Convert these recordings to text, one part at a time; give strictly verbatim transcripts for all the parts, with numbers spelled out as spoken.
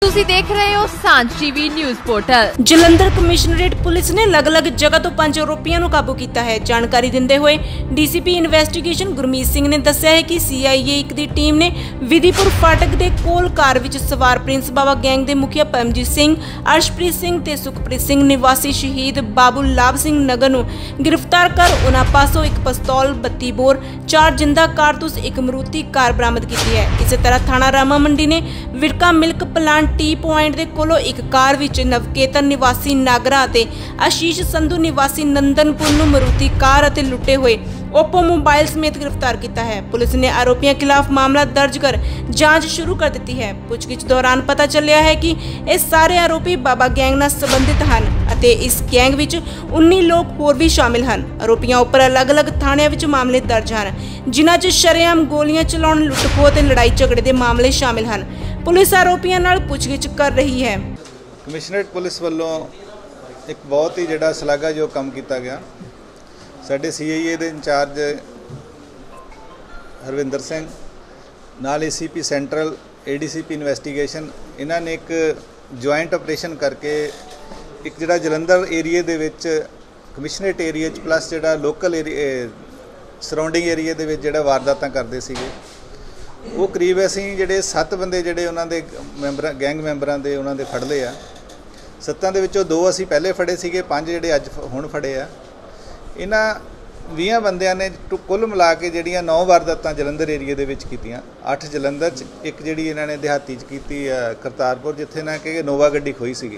ਤੁਸੀਂ ਦੇਖ ਰਹੇ ਹੋ Saanjh TV news portal. Jalandhar commissionerate police ਨੇ ਅਲੱਗ-ਅਲੱਗ ਜਗ੍ਹਾ ਤੋਂ ਪੰਜ ਆਰੋਪੀਆਂ ਨੂੰ ਕਾਬੂ ਕੀਤਾ ਹੈ। ਜਾਣਕਾਰੀ ਦਿੰਦੇ ਹੋਏ ਡੀਸੀਪੀ ਇਨਵੈਸਟੀਗੇਸ਼ਨ ਗੁਰਮੀਤ ਸਿੰਘ ਨੇ ਦੱਸਿਆ ਹੈ ਕਿ ਸੀਆਈਏ ਇੱਕ ਦੀ ਟੀਮ ਨੇ ਵਿਧੀਪੁਰ ਫਾਟਕ ਦੇ ਕੋਲ ਕਾਰ ਵਿੱਚ ਸਵਾਰ ਪ੍ਰਿੰਸ ਬਾਵਾ ਗੈਂਗ ਦੇ ਮੁਖੀਆ ਪਰਮਜੀਤ ਸਿੰਘ, ਅਰਸ਼ਪ੍ਰੀਤ ਸਿੰਘ ਤੇ ਸੁਖਪ੍ਰੀਤ ਸਿੰਘ ਨਿਵਾਸੀ ਸ਼ਹੀਦ ਬਾਬੂ ਲਾਭ ਸਿੰਘ ਨਗਰ ਨੂੰ ਗ੍ਰਿਫਤਾਰ ਕਰ ਉਨ੍ਹਾਂ ਪਾਸੋਂ ਇੱਕ ਪਿਸਤੌਲ, ਬੱਤੀ ਬੋਰ, ਚਾਰ ਜਿੰਦਾ ਕਾਰਤੂਸ, ਇੱਕ ਮਰੂਤੀ ਕਾਰ ਬਰਾਮਦ ਕੀਤੀ ਹੈ। ਇਸੇ ਤਰ੍ਹਾਂ ਥਾਣਾ ਰਾਮਾ ਮੰਡੀ ਨੇ Verka milk plant T point ਦੇ ਕੋਲੋਂ ਇੱਕ ਕਾਰ ਵਿੱਚ ਨਵਕੇਤਨ ਨਿਵਾਸੀ ਨਾਗਰਾ ਅਤੇ ਆਸ਼ੀਸ਼ ਸੰਧੂ ਨਿਵਾਸੀ ਨੰਦਨਪੁਰ ਨੂੰ ਮਰੂਤੀ ਕਾਰ ਅਤੇ ਲੁੱਟੇ ਹੋਏ ओप्पो मोबाइल समेत गिरफ्तार किया है। पुलिस ने आरोपियों खिलाफ मामला दर्ज कर जांच शुरू कर दी है। पूछगिछ दौरान पता चलिया है कि ये सारे आरोपी बाबा गैंग नाल संबंधित हैं ਅਤੇ इस गैंग विच उन्नीस लोग होर भी शामिल हैं। आरोपियों उपर अलग अलग थाणिਆਂ विच मामले दर्ज हैं जिन्हां च शरेआम गोलियां चलाउण, लुੱਟ-ਖੋਹ ਤੇ लड़ाई झगड़े के मामले शामिल हैं। पुलिस आरोपियों नाल पूछगिछ कर रही है। कमिश्नरेट पुलिस वालों एक बहुत ही जिहड़ा शलाघायोग काम किया गया। साडे सी आई ए दे इंचार्ज हरविंदर सिंह नाल A C P central A D C P investigation इन्हां ने एक जॉइंट ऑपरेशन करके एक जिहड़ा जलंधर एरिए दे विच कमिश्नरेट एरिए च प्लस जिहड़ा लोकल एरिए सराउंडिंग एरिए दे विच जिहड़ा वारदातां करदे सीगे वो करीब असीं जिहड़े सत्त बंदे जिहड़े उन्हां दे मैंबर गैंग मैंबरां दे उन्हां दे फड़ लए आ। सत्तां दे विचों दो असीं पहले फड़े सीगे, पंज जिहड़े अज हुण फड़े आ। इन्हां ਵੀਹ ਬੰਦਿਆਂ ਨੇ ਕੁੱਲ ਮਿਲਾ ਕੇ ਜਿਹੜੀਆਂ नौ ਵਾਰਦਾਤਾਂ ਜਲੰਧਰ ਏਰੀਏ ਦੇ ਵਿੱਚ ਕੀਤੀਆਂ। ਅੱਠ ਜਲੰਧਰ 'ਚ, ਇੱਕ ਜਿਹੜੀ ਇਹਨਾਂ ਨੇ ਦਿਹਾਤੀ 'ਚ ਕੀਤੀ ਆ ਕਰਤਾਰਪੁਰ, ਜਿੱਥੇ ਨਾ ਕਿ ਨੋਵਾ ਗੱਡੀ ਖੋਈ ਸੀਗੀ।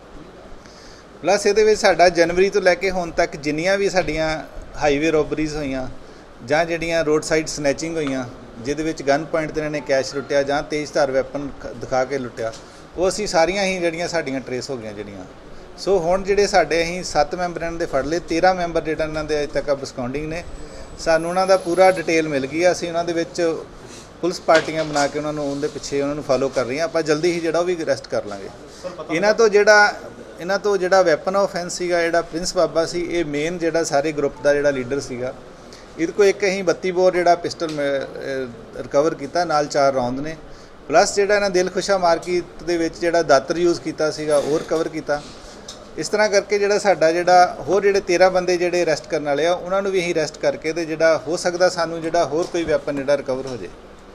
ਪਲੱਸ ਇਹਦੇ ਵਿੱਚ ਸਾਡਾ ਜਨਵਰੀ ਤੋਂ ਲੈ ਕੇ ਹੁਣ ਤੱਕ ਜਿੰਨੀਆਂ ਵੀ ਸਾਡੀਆਂ ਹਾਈਵੇ ਰੋਬਰੀਜ਼ ਹੋਈਆਂ ਜਾਂ ਜਿਹੜੀਆਂ ਰੋਡ ਸਾਈਡ ਸਨੈਚਿੰਗ ਹੋਈਆਂ ਜਿਹਦੇ ਵਿੱਚ ਗਨ ਪੁਆਇੰਟ 'ਤੇ ਇਹਨਾਂ ਨੇ ਕੈਸ਼ ਲੁੱਟਿਆ ਜਾਂ ਤੇਜ਼ਧਾਰ ਵੈਪਨ ਦਿਖਾ ਕੇ ਲੁੱਟਿਆ, ਉਹ ਅਸੀਂ ਸਾਰੀਆਂ ਹੀ ਜਿਹੜੀਆਂ ਸਾਡੀਆਂ ਟਰੇਸ ਹੋ ਗਈਆਂ ਜਿਹੜੀਆਂ। ਸੋ ਹੁਣ ਜਿਹੜੇ ਸਾਡੇ ਅਸੀਂ ਸੱਤ ਮੈਂਬਰਾਂ ਦੇ ਫੜ ਲਏ, ਤੇਰ੍ਹਾਂ ਮੈਂਬਰ ਜਿਹੜਾ ਇਹਨਾਂ ਦੇ ਅਜੇ ਤੱਕ ਅਬਸਕਾਉਂਡਿੰਗ ਨੇ। ਸਾਨੂੰ ਉਹਨਾਂ ਦਾ ਪੂਰਾ ਡਿਟੇਲ ਮਿਲ ਗਈ ਆ। ਅਸੀਂ ਉਹਨਾਂ ਦੇ ਵਿੱਚ ਪੁਲਿਸ ਪਾਰਟੀਆਂ ਬਣਾ ਕੇ ਉਹਨਾਂ ਨੂੰ ਉਹਦੇ ਪਿੱਛੇ ਉਹਨਾਂ ਨੂੰ ਫਾਲੋ ਕਰ ਰਹੇ ਹਾਂ। ਆਪਾਂ ਜਲਦੀ ਹੀ ਜਿਹੜਾ ਉਹ ਵੀ ਅਰੈਸਟ ਕਰ ਲਾਂਗੇ। ਇਹਨਾਂ ਤੋਂ ਜਿਹੜਾ ਇਹਨਾਂ ਤੋਂ ਜਿਹੜਾ ਵੈਪਨ ਆਫੈਂਸ ਸੀਗਾ, ਜਿਹੜਾ ਪ੍ਰਿੰਸ ਬਾਬਾ ਸੀ, ਇਹ ਮੇਨ ਜਿਹੜਾ ਸਾਰੇ ਗਰੁੱਪ ਦਾ ਜਿਹੜਾ ਲੀਡਰ ਸੀਗਾ। ਇਹਦੇ ਕੋਲ ਇੱਕ ਅਸੀਂ ਬੱਤੀ ਬੋਰ ਜਿਹੜਾ ਪਿਸਟਲ ਰਿਕਵਰ ਕੀਤਾ, ਨਾਲ ਚਾਰ ਰੌਂਦ ਨੇ। ਪਲੱਸ ਜਿਹੜਾ ਇਹਨਾਂ ਦਿਲਖੁਸ਼ਾ ਮਾਰਕੀਟ ਦੇ ਵਿੱਚ ਜਿਹੜਾ ਦਾਤਰ ਯੂਜ਼ ਕੀਤਾ ਸੀਗਾ ਉਹ ਰਿਕਵਰ ਕੀਤਾ। इस तरह करके जिहड़ा साडा जिहड़ा होर जिहड़े तेरह बंदे जिहड़े अरैसट करने वाले आ उन्हां नूं भी असीं अरैसट करके ते जिहड़ा हो सकदा सानूं जिहड़ा होर कोई वैपन जिहड़ा रिकवर हो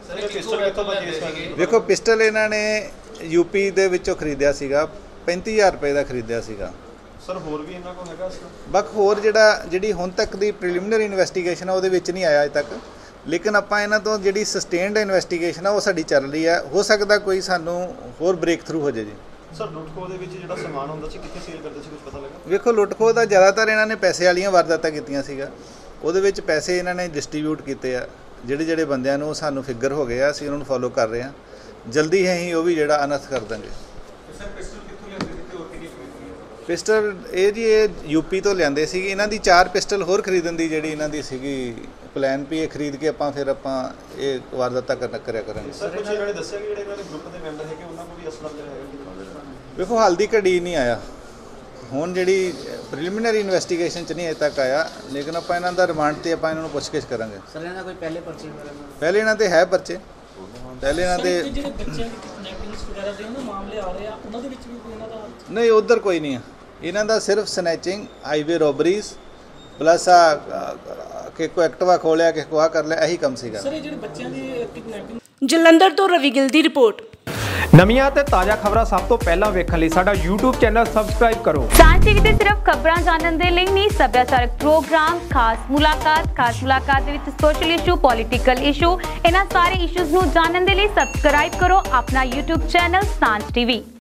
जाए। देखो पिस्टल इन्हां ने यूपी दे विचों खरीदिया सीगा, पैंती हज़ार रुपए दा खरीदिया सीगा। सर होर भी इन्हां कोल हैगा इसका बाकी होर जिहड़ा जिहड़ी हुण तक दी प्रीलिमिनरी इन्वेस्टिगेशन आ ਉਹਦੇ ਵਿੱਚ नहीं आया अजे तक, लेकिन आपां इन्हां ਤੋਂ ਜਿਹੜੀ सस्टेन्ड इन्वेस्टिगेशन आ ਉਹ ਸਾਡੀ ਚੱਲ ਰਹੀ है। हो सकदा कोई सानूं होर ब्रेक थ्रू हो जाए जी। सर लुੱਟ-ਖੋਹ ਦੇ ਵਿੱਚ ਜਿਹੜਾ ਸਮਾਨ ਹੁੰਦਾ ਸੀ ਕਿੱਥੇ ਸੇਲ ਕਰਦੇ ਸੀ, ਕੁਝ ਪਤਾ ਲੱਗਾ? ਵੇਖੋ ਲੁੱਟ-ਖੋਹ ਦਾ ਜ਼ਿਆਦਾਤਰ ਇਹਨਾਂ ਨੇ ਪੈਸੇ ਵਾਲੀਆਂ ਵਾਰਦਾਤਾਂ ਕੀਤੀਆਂ ਸੀਗਾ। ਉਹਦੇ ਵਿੱਚ ਪੈਸੇ ਇਹਨਾਂ ਨੇ ਡਿਸਟ੍ਰੀਬਿਊਟ ਕੀਤੇ ਆ ਜਿਹੜੇ ਜਿਹੜੇ ਬੰਦਿਆਂ ਨੂੰ ਸਾਨੂੰ ਫਿਗਰ ਹੋ ਗਏ ਆ, ਅਸੀਂ ਉਹਨਾਂ ਨੂੰ ਫੋਲੋ ਕਰ ਰਹੇ ਹਾਂ। ਜਲਦੀ ਹੀ ਅਸੀਂ ਉਹ ਵੀ ਜਿਹੜਾ ਅਨਰਥ ਕਰ ਦਾਂਗੇ। ਸਰ ਪਿਸਟਲ ਕਿੱਥੋਂ ਲਿਆਂਦੇ ਸੀ ਤੇ ਹੋਰ ਕਿਹੜੀ ਖਰੀਦੀ? ਪਿਸਟਲ ਇਹ ਜੀ ਇਹ ਯੂਪੀ ਤੋਂ ਲਿਆਂਦੇ ਸੀ। ਇਹਨਾਂ ਦੀ ਚਾਰ ਪਿਸਟਲ ਹੋਰ ਖਰੀਦਣ ਦੀ ਜਿਹੜੀ ਇਹਨਾਂ ਦੀ ਸੀਗੀ ਪਲਾਨ ਵੀ, ਇਹ ਖਰੀਦ ਕੇ ਆਪਾਂ ਫਿਰ ਆਪਾਂ ਇਹ ਵਾਰਦਾਤਾਂ ਕਰਨਾ ਕਰਿਆ ਕਰਾਂਗੇ। ਸਰ ਕੁਝ ਇਹਨਾਂ ਨੇ ਦੱਸਿਆ ਕਿ ਜਿਹੜੇ ਇਹਨਾਂ ਦੇ ਗਰੁੱਪ ਦੇ ਮੈਂਬਰ ਹੈਗੇ ਉਹਨਾਂ ਕੋਲ ਵੀ ਅਸਲਾ ਵਗੈਰਾ ਹੈਗਾ? देखो हाल दी घड़ी नहीं आया, हुण जिहड़ी प्रीलिमिनरी इन्वेस्टिगेशन च नहीं अजे तक आया, लेकिन आपां इन्हां दा रिमांड ते आपां इन्हां नूं पुछगिछ करांगे। सर इन्हां दा कोई पहले परचे वगैरह? पहले इन्हां ते है परचे, पहले इन्हां ते जिहड़े बच्चें दी किडनैपिंग्स वगैरह दे ना मामले आ रहे आ उन्हां दे विच भी कोई इन्हां दा नहीं, उधर कोई नहीं है। इन्हां दा सिर्फ स्नैचिंग, हाईवे रॉबरीज प्लस आ कि कोई एक्टिवा खोलिया कि कोई कर लिया, यही काम सीगा। सर ये जिहड़े बच्चें दी किडनैपिंग। जलंधर तो रवि गिल दी रिपोर्ट। ਨਵੀਆਂ ਤੇ ਤਾਜ਼ਾ ਖਬਰਾਂ ਸਭ ਤੋਂ ਪਹਿਲਾਂ ਵੇਖਣ ਲਈ ਸਾਡਾ YouTube ਚੈਨਲ ਸਬਸਕ੍ਰਾਈਬ ਕਰੋ। ਸਾਂਝ ਟੀਵੀ ਤੇ ਸਿਰਫ ਖਬਰਾਂ ਜਾਣਨ ਦੇ ਲਈ ਨਹੀਂ, ਸੱਭਿਆਚਾਰਕ ਪ੍ਰੋਗਰਾਮ, ਖਾਸ ਮੁਲਾਕਾਤ ਖਾਸ ਮੁਲਾਕਾਤ ਦੇ ਵਿੱਚ ਸੋਸ਼ਲ ਇਸ਼ੂ, ਪੋਲੀਟੀਕਲ ਇਸ਼ੂ, ਇਹਨਾਂ ਸਾਰੇ ਇਸ਼ੂਜ਼ ਨੂੰ ਜਾਣਨ ਦੇ ਲਈ ਸਬਸਕ੍ਰਾਈਬ ਕਰੋ ਆਪਣਾ YouTube ਚੈਨਲ ਸਾਂਝ ਟੀਵੀ।